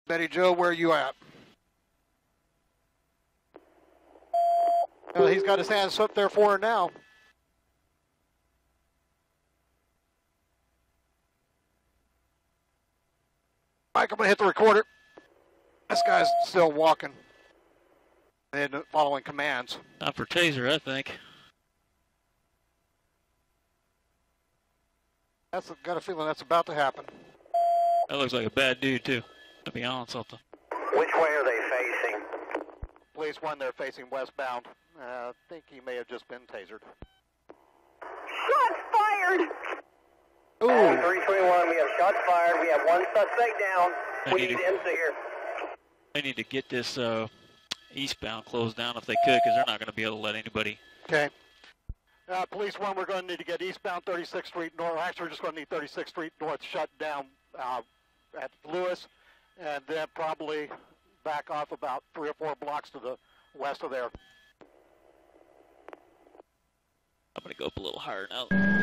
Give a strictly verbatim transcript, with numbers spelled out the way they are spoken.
Betty Joe, where are you at? Oh, he's got his hands up there for her now. Mike, I'm going to hit the recorder. This guy's still walking and following commands. Time for taser, I think. That's got a feeling that's about to happen. That looks like a bad dude, too, to be on something. Which way are they facing? Police one, they're facing westbound. Uh, I think he may have just been tasered. Shots fired! Ooh. three twenty-one, we have shots fired. We have one suspect down. I We need need to- M C here. They need to get this uh, eastbound closed down if they could, because they're not going to be able to let anybody. Okay. Uh, police one, we're going to need to get eastbound thirty-sixth Street North. Actually, we're just going to need thirty-sixth Street North shut down uh, at Lewis, and then probably back off about three or four blocks to the west of there. I'm going to go up a little higher now.